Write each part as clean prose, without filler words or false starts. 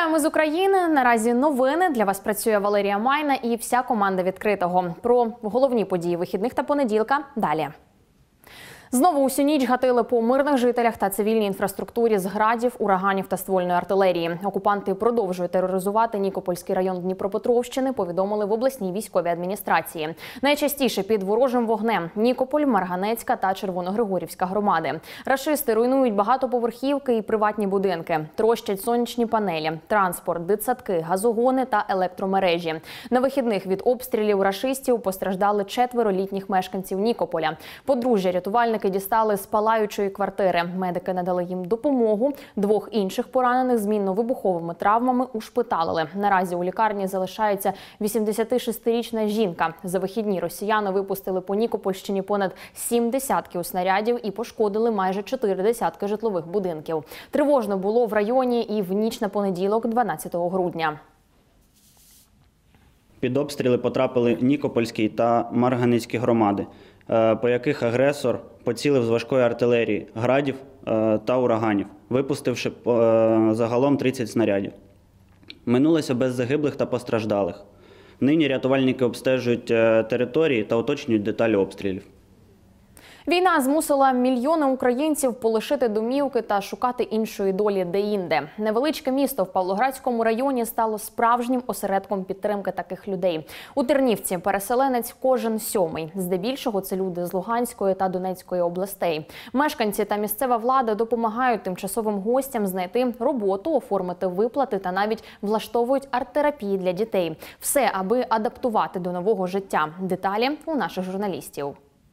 Вітаємо з України. Наразі новини. Для вас працює Валерія Майна і вся команда «Відкритого». Про головні події вихідних та понеділка далі. Знову усю ніч гатили по мирних жителях та цивільній інфраструктурі з градів, ураганів та ствольної артилерії. Окупанти продовжують тероризувати Нікопольський район Дніпропетровщини, повідомили в обласній військовій адміністрації. Найчастіше під ворожим вогнем – Нікополь, Марганецька та Червоногригорівська громади. Рашисти руйнують багатоповерхівки і приватні будинки, трощать сонячні панелі, транспорт, дитсадки, газогони та електромережі. На вихідних від обстрілів рашистів постраждали 4 літніх мешканців Нікополя. Подружжя рятувальники дістали з палаючої квартири. Медики надали їм допомогу. 2 інших поранених з мінно-вибуховими травмами ушпиталили. Наразі у лікарні залишається 86-річна жінка. За вихідні росіяни випустили по Нікопольщині понад 7 десятків снарядів і пошкодили майже 4 десятки житлових будинків. Тривожно було в районі і в ніч на понеділок, 12 грудня. Під обстріли потрапили Нікопольський та Марганецькі громади, по яких агресор поцілив з важкої артилерії, градів та ураганів, випустивши загалом 30 снарядів. Минулося без загиблих та постраждалих. Нині рятувальники обстежують території та уточнюють деталі обстрілів. Війна змусила мільйони українців полишити домівки та шукати іншої долі де-інде. Невеличке місто в Павлоградському районі стало справжнім осередком підтримки таких людей. У Тернівці переселенець кожен 7-й. Здебільшого це люди з Луганської та Донецької областей. Мешканці та місцева влада допомагають тимчасовим гостям знайти роботу, оформити виплати та навіть влаштовують арт-терапії для дітей. Все, аби адаптувати до нового життя. Деталі у наших журналістів.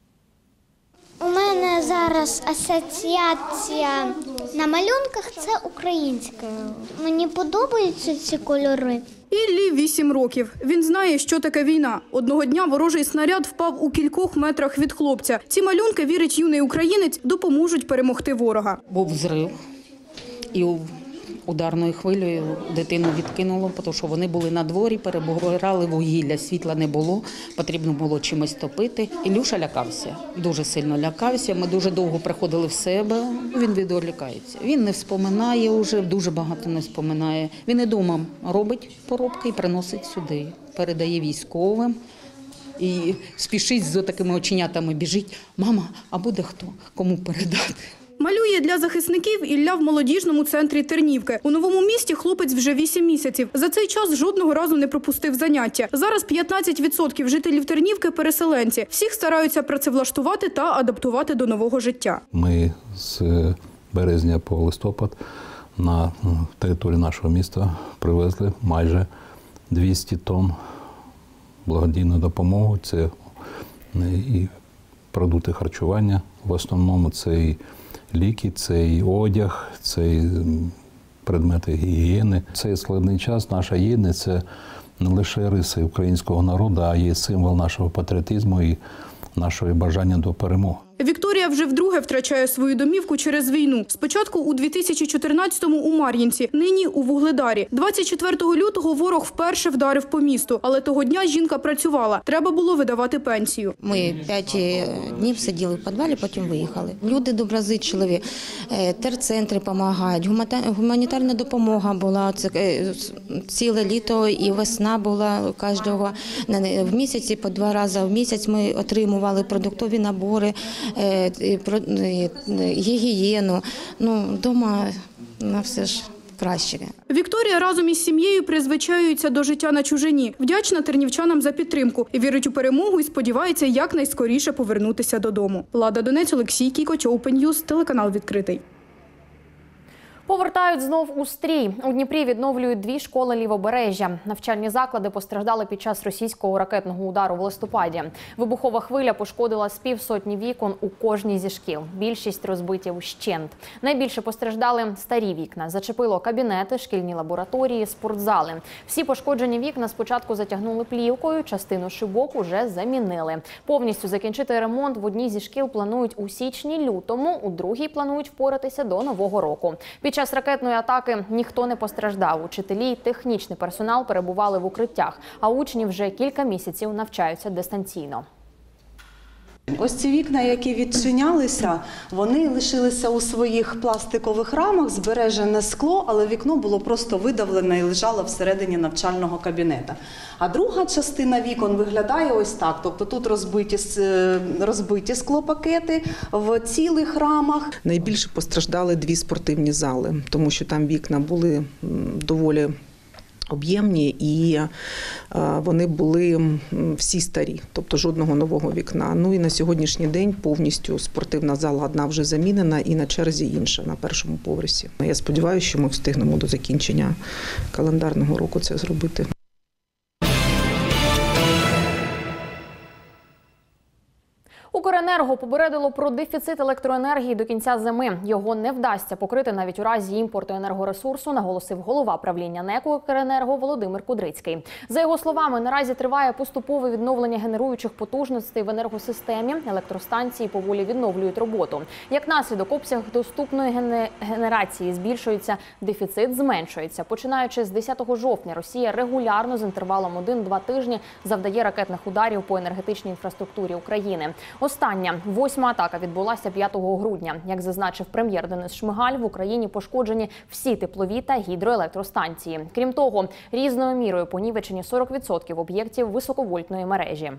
У мене зараз асоціація на малюнках – це українське. Мені подобаються ці кольори. Іллі 8 років. Він знає, що таке війна. Одного дня ворожий снаряд впав у кількох метрах від хлопця. Ці малюнки, вірить юний українець, допоможуть перемогти ворога. Був взрив і ударною хвилею дитину відкинуло, тому що вони були на дворі, перебирали вугілля, світла не було, потрібно було чимось топити. Ілюша лякався, дуже сильно лякався, ми дуже довго приходили в себе, він відволікається. Він не вспоминає вже, дуже багато не вспоминає. Він і вдома робить поробки і приносить сюди, передає військовим. І спішить з такими оченятами, біжить: мама, а буде хто, кому передати? Малює для захисників Ілля в молодіжному центрі Тернівки. У новому місті хлопець вже 8 місяців. За цей час жодного разу не пропустив заняття. Зараз 15% жителів Тернівки – переселенці. Всіх стараються працевлаштувати та адаптувати до нового життя. Ми з березня по листопад на територію нашого міста привезли майже 200 тонн благодійної допомоги. Це і продукти харчування, в основному це і ліки, це і одяг, це і предмети гігієни. Цей складний час, наша єдність – це не лише риси українського народу, а є символ нашого патріотизму і нашого бажання до перемоги. Вікторія вже вдруге втрачає свою домівку через війну. Спочатку у 2014-му у Мар'їнці, нині у Вугледарі. 24 лютого ворог вперше вдарив по місту, але того дня жінка працювала. Треба було видавати пенсію. Ми 5 днів сиділи в підвалі, потім виїхали. Люди доброзичливі, терцентри допомагають, гуманітарна допомога була. Ціле літо і весна була кожного. В місяці, по 2 рази в місяць ми отримували продуктові набори, гігієну. Вдома на все ж краще. Вікторія разом із сім'єю призвичаюється до життя на чужині. Вдячна тернівчанам за підтримку. І вірить у перемогу і сподівається якнайскоріше повернутися додому. Лада Донець, Олексій Кікоч, Open News, телеканал «Відкритий». Повертають знов у стрій. У Дніпрі відновлюють 2 школи Лівобережжя. Навчальні заклади постраждали під час російського ракетного удару в листопаді. Вибухова хвиля пошкодила з півсотні вікон у кожній зі шкіл. Більшість розбиті вщент. Найбільше постраждали старі вікна. Зачепило кабінети, шкільні лабораторії, спортзали. Всі пошкоджені вікна спочатку затягнули плівкою, частину шибок уже замінили. Повністю закінчити ремонт в одній зі шкіл планують у січні-лютому, у другій планують впоратися до Нового року. Під час ракетної атаки ніхто не постраждав. Учителі й технічний персонал перебували в укриттях, а учні вже кілька місяців навчаються дистанційно. Ось ці вікна, які відчинялися, вони лишилися у своїх пластикових рамах, збережене скло, але вікно було просто видавлене і лежало всередині навчального кабінету. А друга частина вікон виглядає ось так. Тобто тут розбиті склопакети в цілих рамах. Найбільше постраждали 2 спортивні зали, тому що там вікна були доволі об'ємні і вони були всі старі, тобто жодного нового вікна. Ну і на сьогоднішній день повністю спортивна зала одна вже замінена і на черзі інша на першому поверсі. Я сподіваюся, що ми встигнемо до закінчення календарного року це зробити. Укренерго попередило про дефіцит електроенергії до кінця зими. Його не вдасться покрити навіть у разі імпорту енергоресурсу, наголосив голова правління НЕК «Укренерго» Володимир Кудрицький. За його словами, наразі триває поступове відновлення генеруючих потужностей в енергосистемі. Електростанції поволі відновлюють роботу. Як наслідок, обсяг доступної генерації збільшується, дефіцит зменшується. Починаючи з 10 жовтня, Росія регулярно з інтервалом 1-2 тижні завдає ракетних ударів по енергетичній інфраструктурі України. Остання, 8-ма атака відбулася 5 грудня. Як зазначив прем'єр Денис Шмигаль, в Україні пошкоджені всі теплові та гідроелектростанції. Крім того, різною мірою понівечені 40% об'єктів високовольтної мережі.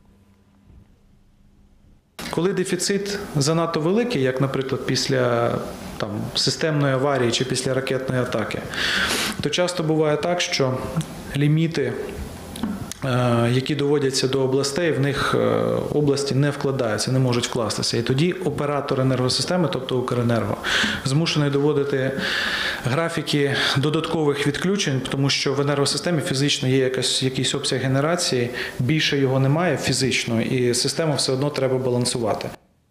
Коли дефіцит занадто великий, як, наприклад, після системної аварії чи після ракетної атаки, то часто буває так, що ліміти, які доводяться до областей, в них області не вкладаються, не можуть вкластися. І тоді оператор енергосистеми, тобто Укренерго, змушений доводити графіки додаткових відключень, тому що в енергосистемі фізично є якийсь обсяг генерації, більше його немає фізично, і систему все одно треба балансувати.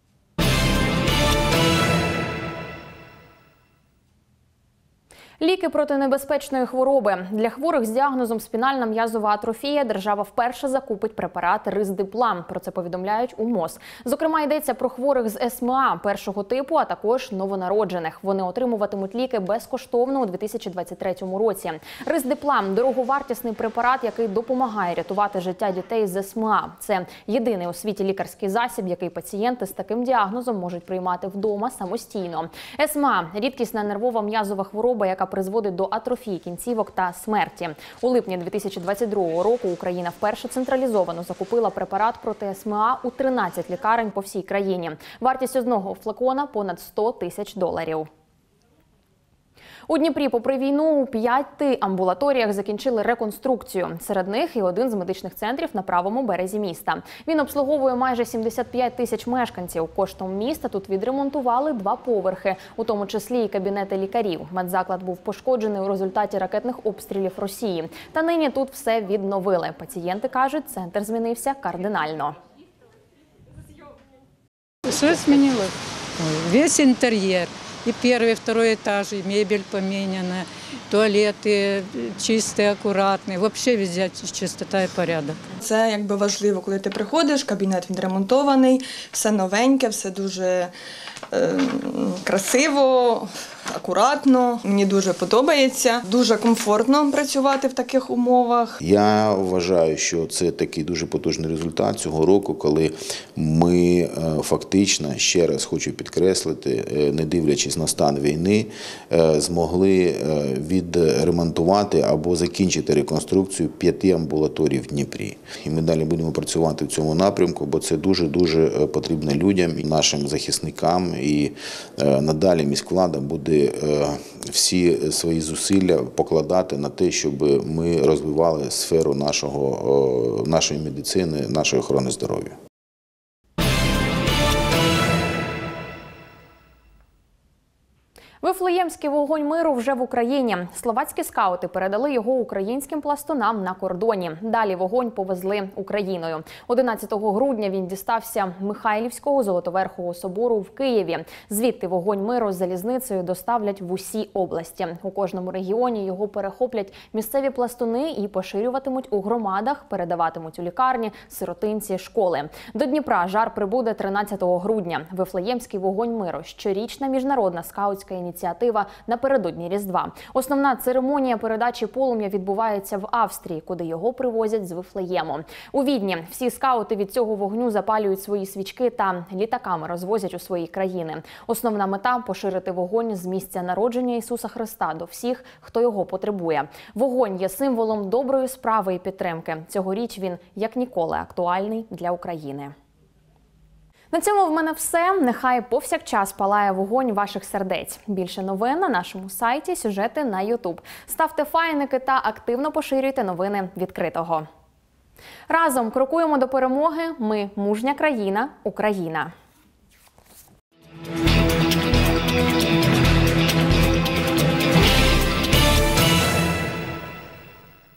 Ліки проти небезпечної хвороби. Для хворих з діагнозом спінальна м'язова атрофія держава вперше закупить препарат Риздиплам. Про це повідомляють у МОЗ. Зокрема, йдеться про хворих з СМА першого типу, а також новонароджених. Вони отримуватимуть ліки безкоштовно у 2023 році. Риздиплам – дороговартісний препарат, який допомагає рятувати життя дітей з СМА. Це єдиний у світі лікарський засіб, який пацієнти з таким діагнозом можуть приймати вдома самостійно. СМА – рідкісна нервова м'язова хвороба, яка призводить до атрофії кінцівок та смерті. У липні 2022 року Україна вперше централізовано закупила препарат проти СМА у 13 лікарень по всій країні. Вартість одного флакона – понад $100 000. У Дніпрі, попри війну, у 5 амбулаторіях закінчили реконструкцію. Серед них і один з медичних центрів на правому березі міста. Він обслуговує майже 75 тисяч мешканців. Коштом міста тут відремонтували 2 поверхи, у тому числі і кабінети лікарів. Медзаклад був пошкоджений у результаті ракетних обстрілів Росії. Та нині тут все відновили. Пацієнти кажуть, центр змінився кардинально. Все змінило. Весь інтер'єр. И первый, и второй этаж, и мебель поменяна, туалеты чистые, аккуратные. Вообще везде чистота і порядок. Це якби важливо, коли ти приходиш, кабінет відремонтований, все новеньке, все дуже красиво, акуратно. Мені дуже подобається. Дуже комфортно працювати в таких умовах. Я вважаю, що це такий дуже потужний результат цього року, коли ми фактично, ще раз хочу підкреслити, не дивлячись на стан війни, змогли відремонтувати або закінчити реконструкцію 5 амбулаторій в Дніпрі. І ми далі будемо працювати в цьому напрямку, бо це дуже-дуже потрібно людям, нашим захисникам. І надалі міськвлада буде всі свої зусилля покладати на те, щоб ми розвивали сферу нашої медицини, нашої охорони здоров'я. Вифлеємський вогонь миру вже в Україні. Словацькі скаути передали його українським пластунам на кордоні. Далі вогонь повезли Україною. 11 грудня він дістався Михайлівського Золотоверхового собору в Києві. Звідти вогонь миру з залізницею доставлять в усі області. У кожному регіоні його перехоплять місцеві пластуни і поширюватимуть у громадах, передаватимуть у лікарні, сиротинці, школи. До Дніпра жар прибуде 13 грудня. Вифлеємський вогонь миру – щорічна міжнародна скаутська ініціатива, ініціатива напередодні Різдва. Основна церемонія передачі полум'я відбувається в Австрії, куди його привозять з Вифлеєму. У Відні всі скаути від цього вогню запалюють свої свічки та літаками розвозять у свої країни. Основна мета – поширити вогонь з місця народження Ісуса Христа до всіх, хто його потребує. Вогонь є символом доброї справи і підтримки. Цьогоріч він, як ніколи, актуальний для України. На цьому в мене все. Нехай повсякчас палає вогонь ваших сердець. Більше новин на нашому сайті, сюжети на YouTube. Ставте файники та активно поширюйте новини відкритого. Разом крокуємо до перемоги. Ми – мужня країна, Україна.